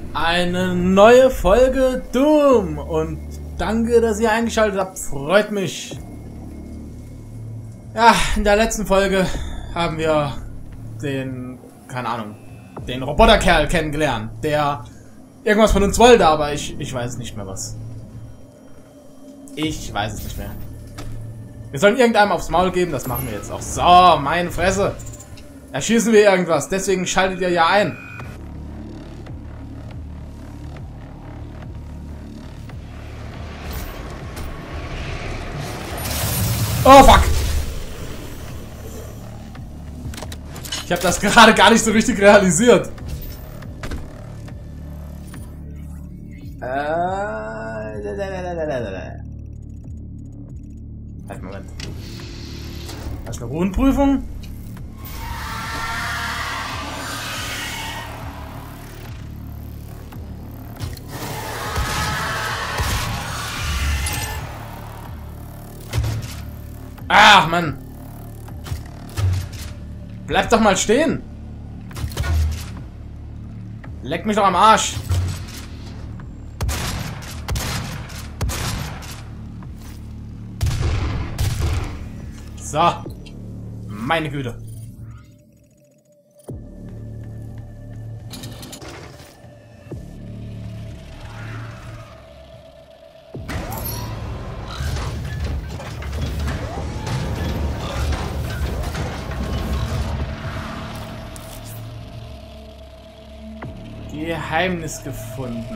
Eine neue Folge Doom und danke, dass ihr eingeschaltet habt, freut mich. Ja, in der letzten Folge haben wir den, keine Ahnung, den Roboterkerl kennengelernt, der irgendwas von uns wollte, aber ich weiß nicht mehr was. Ich weiß es nicht mehr. Wir sollen irgendeinem aufs Maul geben, das machen wir jetzt auch. So, meine Fresse. Erschießen wir irgendwas, deswegen schaltet ihr ja ein. Oh, fuck! Ich habe das gerade gar nicht so richtig realisiert. Halt, Moment. Das ist eine Rundenprüfung? Ach, Mann. Bleib doch mal stehen. Leck mich doch am Arsch. So. Meine Güte. Geheimnis gefunden.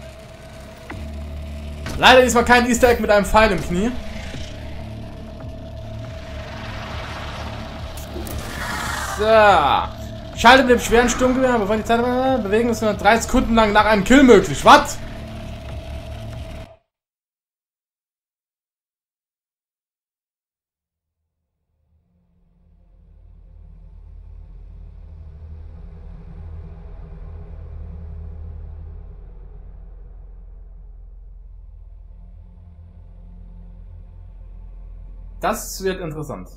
Leider diesmal kein Easter Egg mit einem Pfeil im Knie. So. Schalte mit dem schweren Sturmgewehr, bevor die Zeit bewegen ist nur 3 Sekunden lang nach einem Kill möglich. Was? Das wird interessant.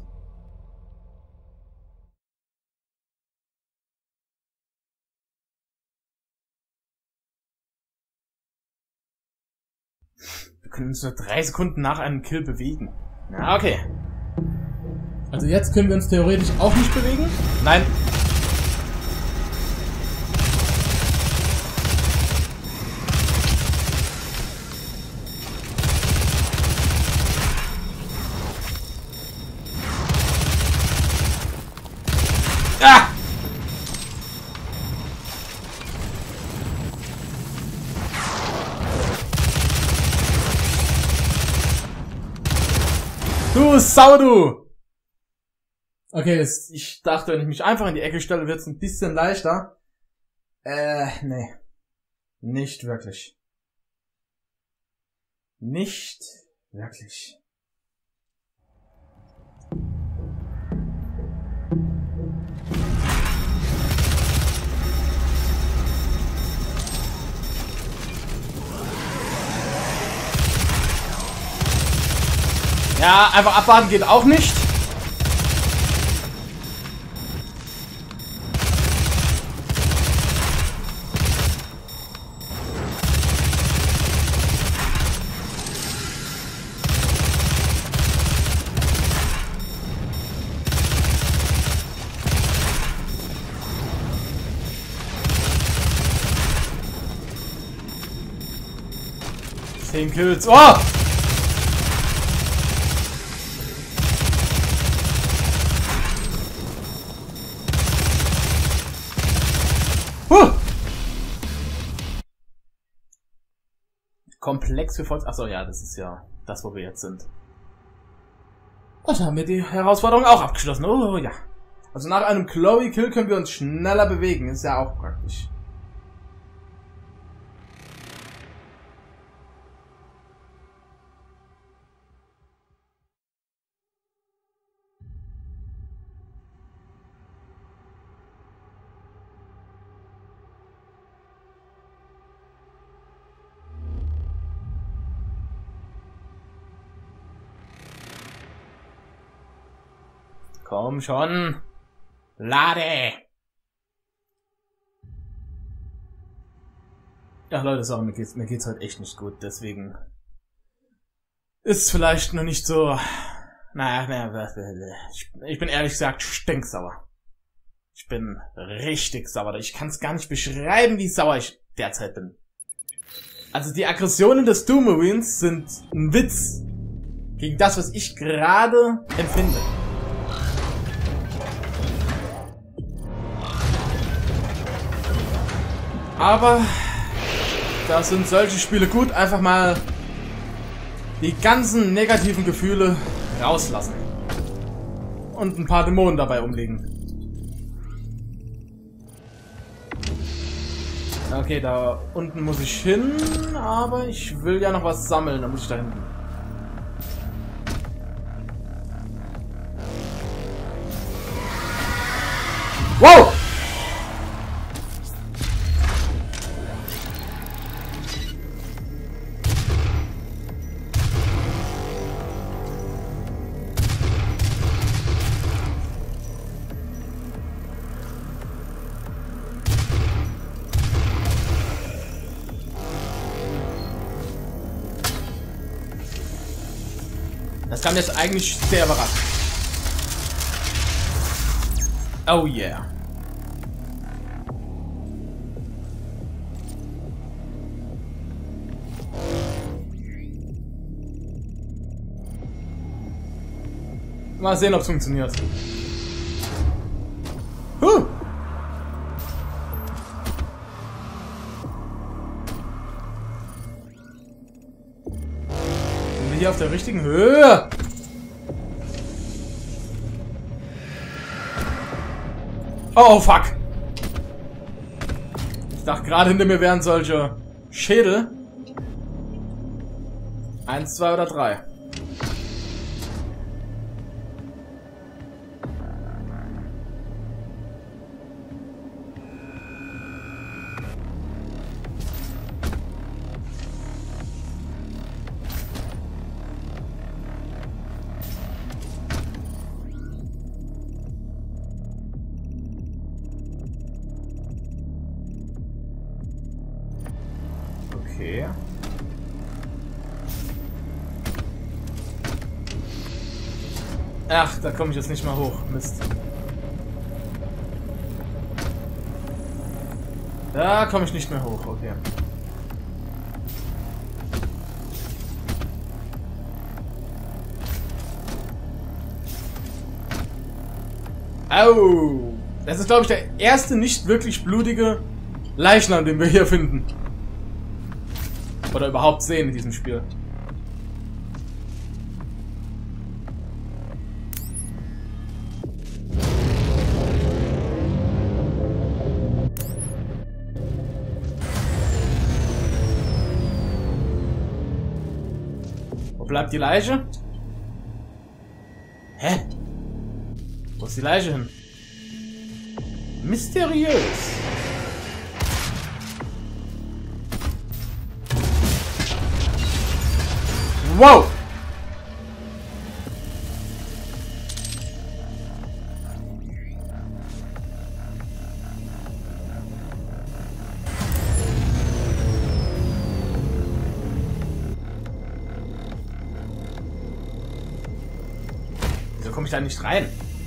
Wir können uns nur 3 Sekunden nach einem Kill bewegen. Na, okay. Also jetzt können wir uns theoretisch auch nicht bewegen? Nein. Ah! Du Sau, du! Okay, ich dachte, wenn ich mich einfach in die Ecke stelle, wird es ein bisschen leichter. Nee. Nicht wirklich. Nicht wirklich. Ja, einfach abwarten geht auch nicht. Zehn Kills. Oh! Komplex für Volks... Achso, ja, das ist ja das, wo wir jetzt sind. Und haben wir die Herausforderung auch abgeschlossen. Oh, ja. Also nach einem Chloe-Kill können wir uns schneller bewegen. Ist ja auch praktisch. Komm schon. Lade. Ja, Leute, sorry, mir geht's halt echt nicht gut, deswegen ist vielleicht noch nicht so... Naja, ich bin ehrlich gesagt stinksauer. Ich bin richtig sauer. Ich kann es gar nicht beschreiben, wie sauer ich derzeit bin. Also die Aggressionen des Doom Marines sind ein Witz gegen das, was ich gerade empfinde. Aber da sind solche Spiele gut, einfach mal die ganzen negativen Gefühle rauslassen. Und ein paar Dämonen dabei umlegen. Okay, da unten muss ich hin, aber ich will ja noch was sammeln, da muss ich da hinten. Wow! Das kam jetzt eigentlich sehr überraschend. Oh yeah. Mal sehen, ob es funktioniert. Sind wir hier auf der richtigen Höhe? Oh, fuck. Ich dachte gerade, hinter mir wären solche Schädel. 1, 2 oder 3. Okay. Ach, da komme ich jetzt nicht mal hoch. Mist. Da komme ich nicht mehr hoch. Okay. Au! Das ist, glaube ich, der erste nicht wirklich blutige Leichnam, den wir hier finden. Oder überhaupt sehen in diesem Spiel. Wo bleibt die Leiche? Hä? Wo ist die Leiche hin? Mysteriös. Wow! Wieso komme ich da nicht rein?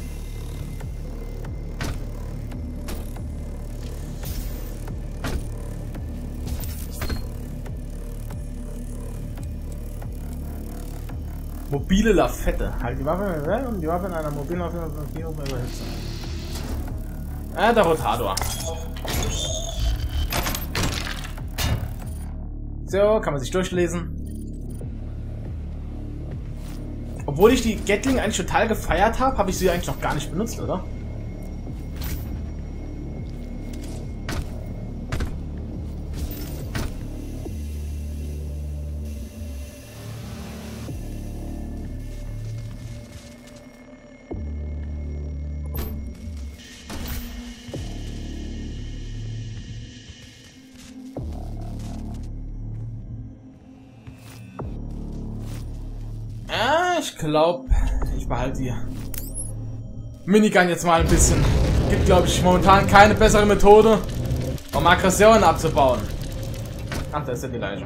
Mobile Lafette. Halt die Waffe und die Waffe in einer mobilen Waffe überhitzen. Der Rotator. So, kann man sich durchlesen. Obwohl ich die Gatling eigentlich total gefeiert habe, habe ich sie eigentlich noch gar nicht benutzt, oder? Ich glaube, ich behalte die Minigun jetzt mal ein bisschen. Gibt, glaube ich, momentan keine bessere Methode, um Aggressionen abzubauen. Ach, da ist ja die Leiche.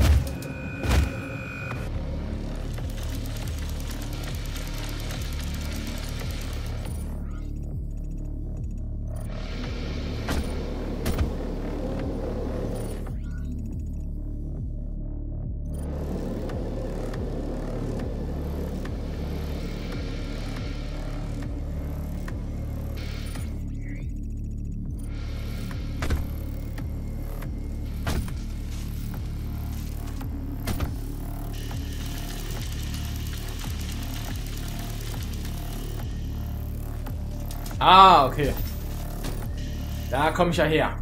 Ah, okay. Da komme ich ja her.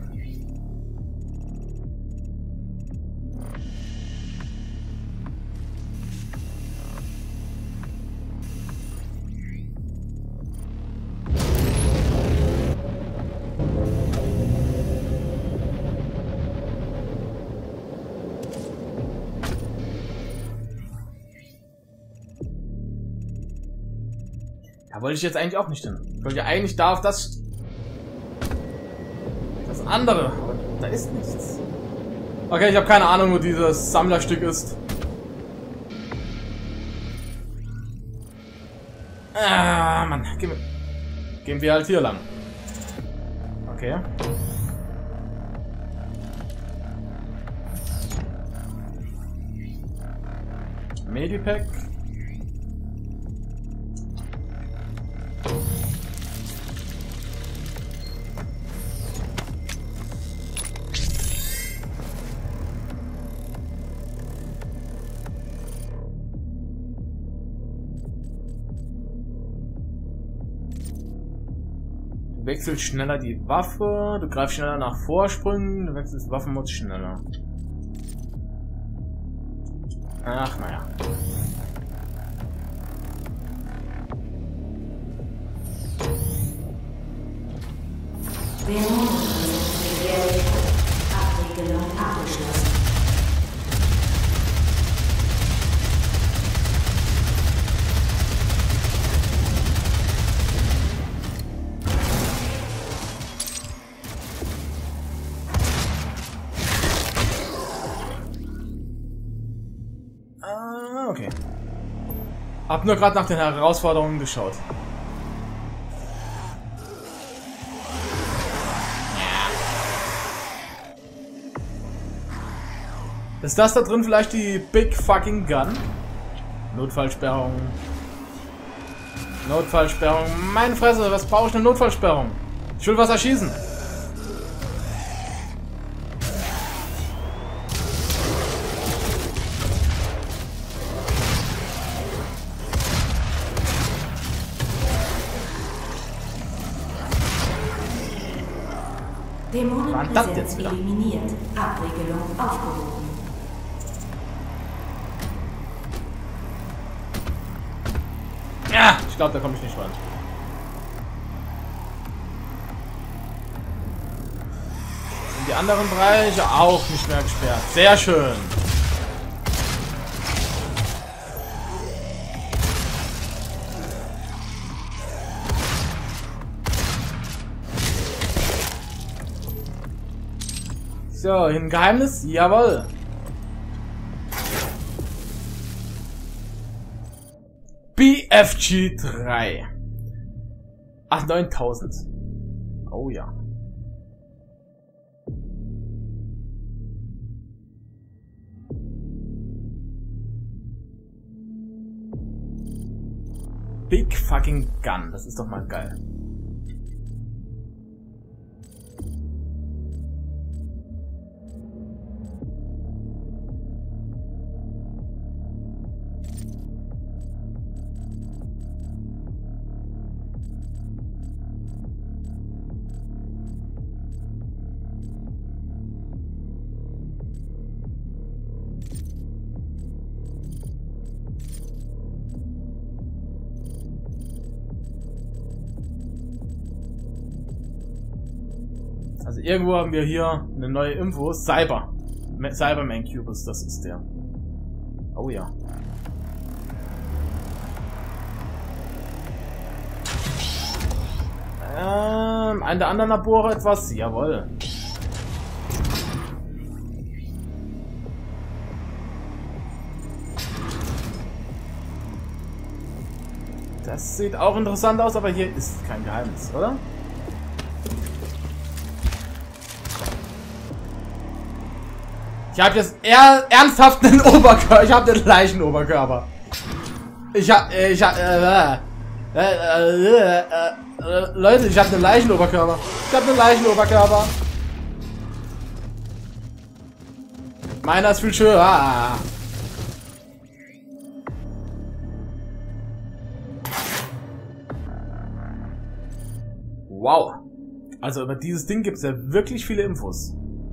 Da wollte ich jetzt eigentlich auch nicht hin. Ich wollte ja eigentlich da auf das andere. Aber da ist nichts. Okay, ich habe keine Ahnung, wo dieses Sammlerstück ist. Ah, Mann. Gehen wir halt hier lang. Okay. Medipack. Du wechselst schneller die Waffe, du greifst schneller nach Vorsprüngen, du wechselst Waffenmod schneller. Ach, naja. Abregelung abgeschlossen. Okay. Hab nur gerade nach den Herausforderungen geschaut. Ist das da drin vielleicht die Big Fucking Gun? Notfallsperrung. Notfallsperrung. Meine Fresse, was brauche ich eine Notfallsperrung? Ich will was erschießen. Dämonenpräsenz eliminiert. Abregelung aufgehoben. Ja, ich glaube, da komme ich nicht rein. Und die anderen Bereiche auch nicht mehr gesperrt. Sehr schön. So, ein Geheimnis? Jawohl. BFG 3. Ach, 9000. Oh ja. Big Fucking Gun. Das ist doch mal geil. Also irgendwo haben wir hier eine neue Info. Cyberman Cubus, das ist der. Oh ja. An der anderen Labore etwas? Jawohl. Das sieht auch interessant aus, aber hier ist kein Geheimnis, oder? Ich habe jetzt ernsthaft einen Oberkörper. Ich habe den gleichen Oberkörper. Leute, ich habe einen Leichenoberkörper. Ich habe einen Leichenoberkörper. Meiner ist viel schöner. Wow. Also über dieses Ding gibt es ja wirklich viele Infos.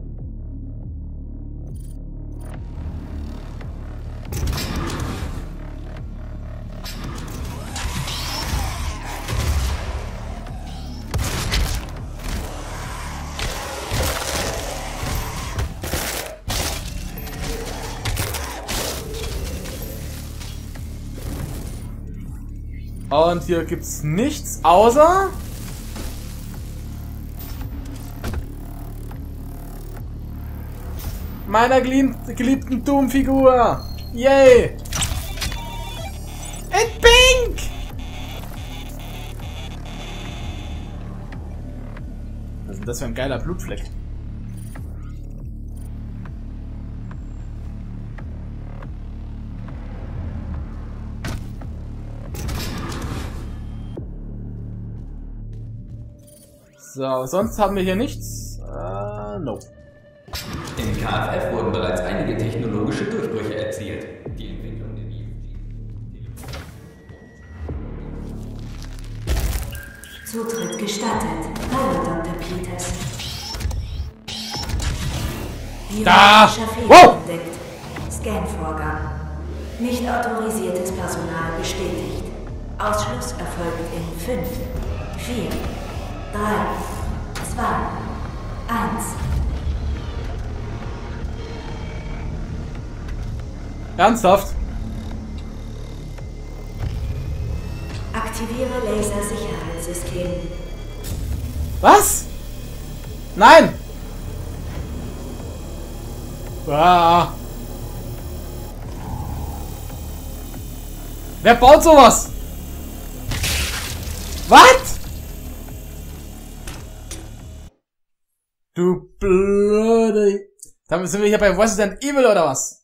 Und hier gibt's nichts außer meiner geliebten Doom-Figur. Yay! It pink! Was ist denn das für ein geiler Blutfleck? So, sonst haben wir hier nichts. No. Im KFF wurden bereits einige technologische Durchbrüche erzielt. Die Entwicklung der Zutritt gestattet. Hallo, Dr. Peters. Da! Fehler Wow! entdeckt. Scan-Vorgang. Nicht autorisiertes Personal bestätigt. Ausschluss erfolgt in 5, 4, 3, 2, 1. Ernsthaft? Aktiviere Lasersicherheitssystem. Was? Nein! Ah. Wer baut sowas? Was? Du blöde... Damit sind wir hier bei Resident Evil oder was?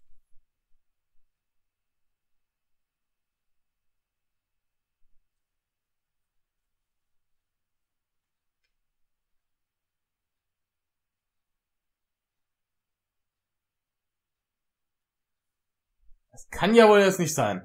Das kann ja wohl jetzt nicht sein.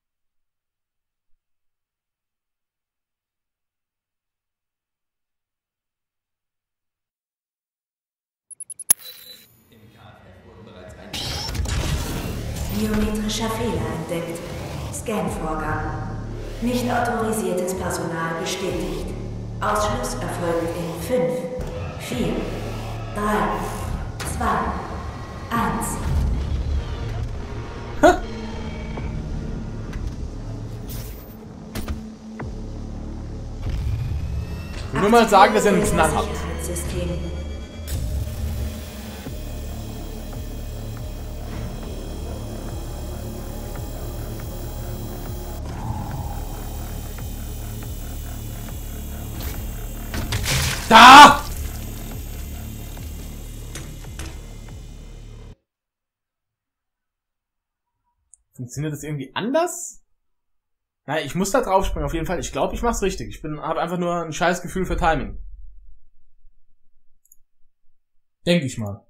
Biometrischer Fehler entdeckt. Scan-Vorgang. Nicht autorisiertes Personal bestätigt. Ausschluss erfolgt in 5, 4, 3, 2, 1. Ich will nur mal sagen, dass ihr einen Knall habt. Da! Funktioniert das irgendwie anders? Nein, ich muss da drauf springen, auf jeden Fall. Ich glaube, ich mach's richtig. Ich habe einfach nur ein scheiß Gefühl für Timing. Denke ich mal.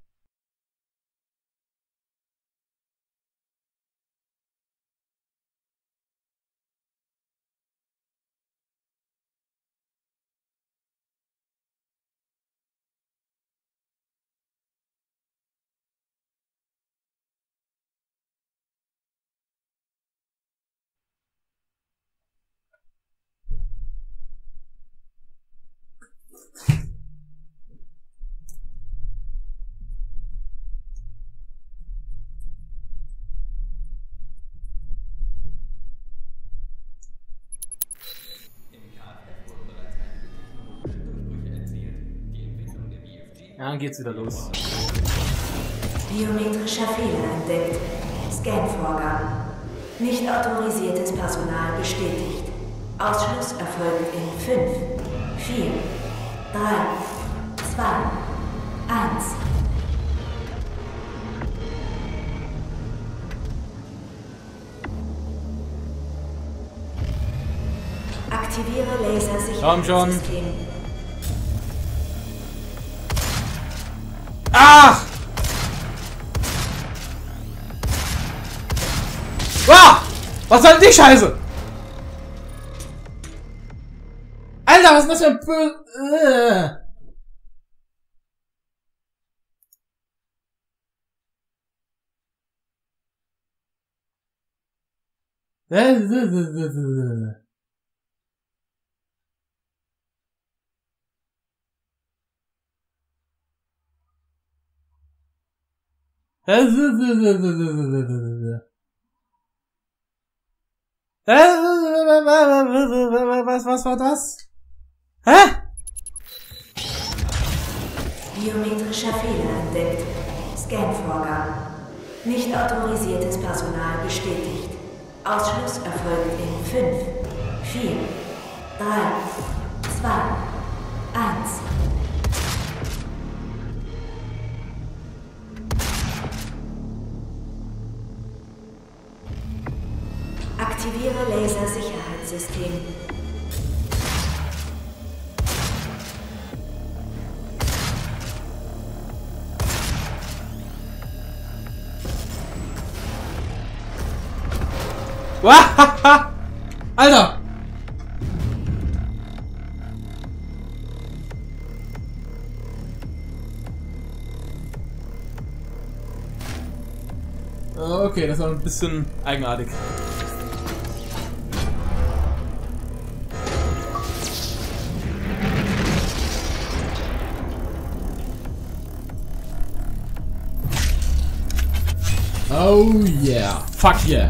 Ja, dann geht's wieder los. Biometrischer Fehler entdeckt. Scan-Vorgang. Nicht autorisiertes Personal bestätigt. Ausschluss erfolgt in 5, 4, 3, 2, 1. Aktiviere Lasersicherheitssystem. Ach! Ah! Was soll denn die Scheiße? Alter, was ist das für ein Was war das? Hä? Biometrischer Fehler entdeckt. Scanvorgang. Nicht autorisiertes Personal bestätigt. Ausschluss erfolgt in 5, 4, 3, 2, 1. Aktiviere Lasersicherheitssystem. Wahaha! Alter! Okay, das war ein bisschen eigenartig. Oh yeah. Fuck yeah.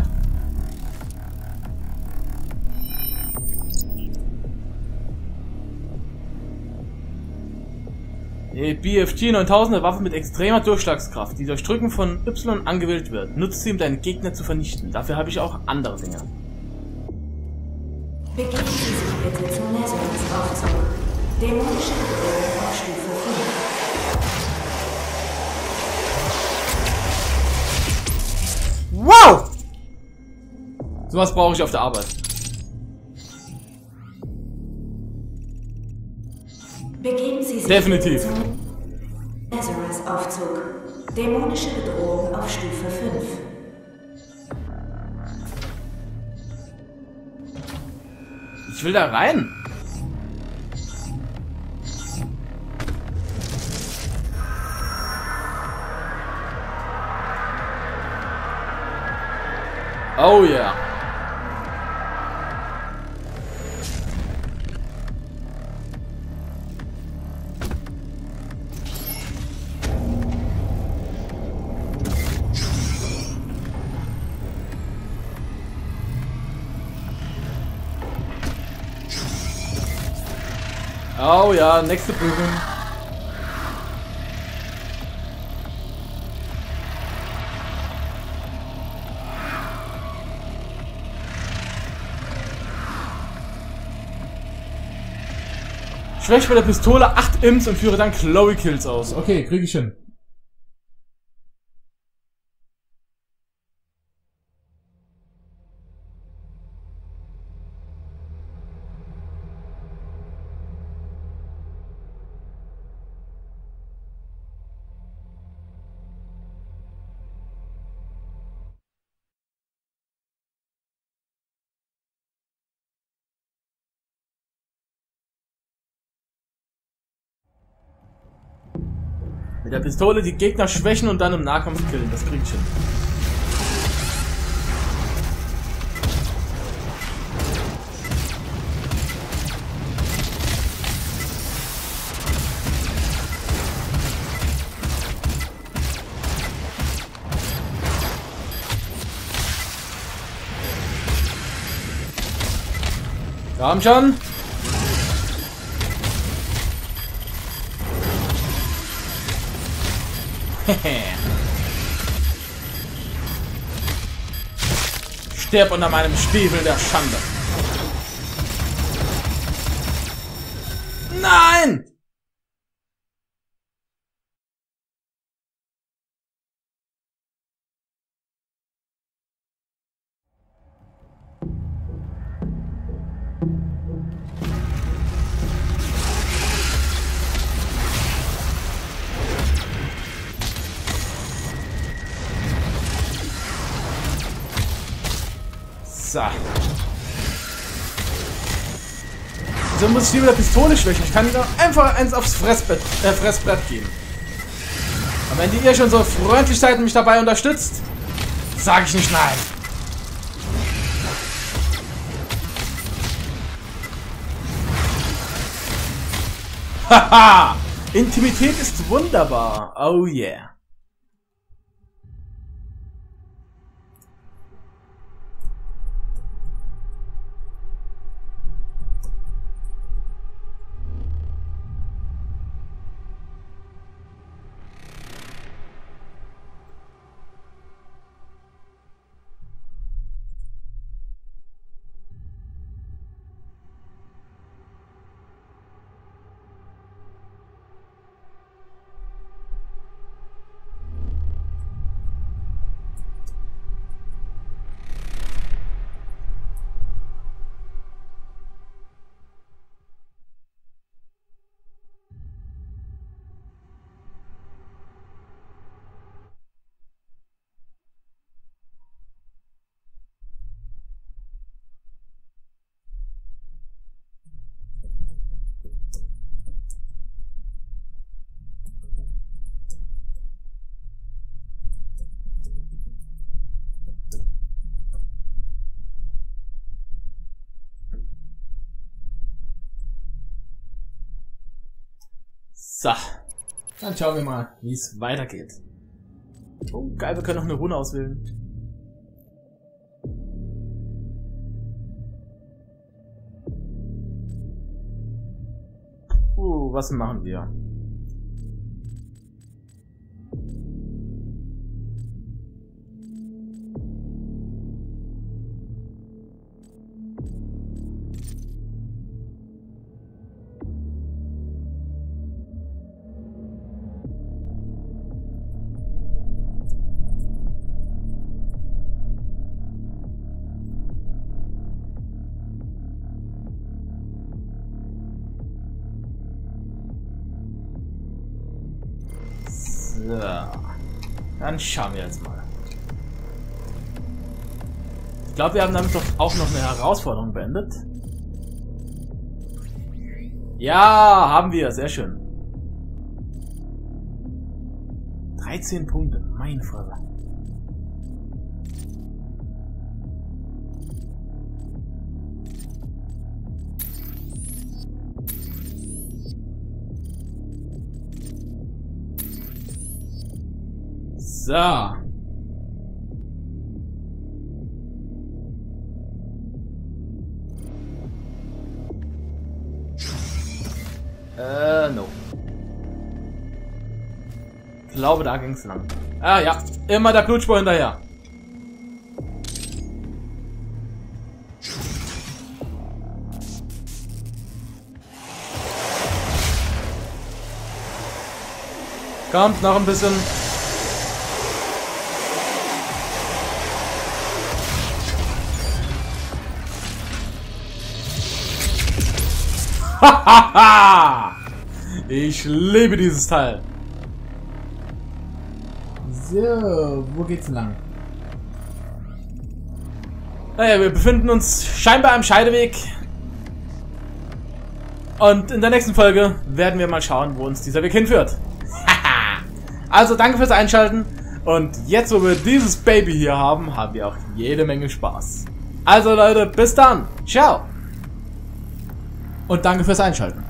Die BFG 9000, eine Waffe mit extremer Durchschlagskraft, die durch Drücken von Y angewählt wird. Nutzt sie, um deinen Gegner zu vernichten. Dafür habe ich auch andere Dinge. Begeben Sie sich bitte zum Lazarus-Aufzug. Dämonische Bedrohung auf Stufe 5. Wow! Sowas brauche ich auf der Arbeit. Begeben Sie sich Definitiv. zum Lazarus-Aufzug. Dämonische Bedrohung auf Stufe 5. Ich will da rein. Oh yeah. Oh ja, nächste Prüfung. Schwäche bei der Pistole 8 Imps und führe dann Chloe Kills aus. Okay, krieg ich hin. Mit der Pistole die Gegner schwächen und dann im Nahkampf killen. Das krieg ich hin. Komm schon! Sterb unter meinem Stiefel der Schande. Nein! So. So muss ich die mit der Pistole schwächen. Ich kann doch einfach eins aufs Fressbrett geben. Und wenn die ihr schon so freundlich seid und mich dabei unterstützt, sage ich nicht nein. Haha! Intimität ist wunderbar. Oh yeah. So, dann schauen wir mal, wie es weitergeht. Oh, geil, wir können noch eine Rune auswählen. Was machen wir? So, dann schauen wir jetzt mal. Ich glaube, wir haben damit doch auch noch eine Herausforderung beendet. Ja, haben wir. Sehr schön. 13 Punkte. Meine Frage. So. No. Ich glaube, da ging's lang. Ah ja, immer der Blutspur hinterher. Kommt noch ein bisschen. Ich liebe dieses Teil. So, wo geht's lang? Naja, wir befinden uns scheinbar am Scheideweg. Und in der nächsten Folge werden wir mal schauen, wo uns dieser Weg hinführt. Also danke fürs Einschalten. Und jetzt, wo wir dieses Baby hier haben, haben wir auch jede Menge Spaß. Also Leute, bis dann. Ciao. Und danke fürs Einschalten.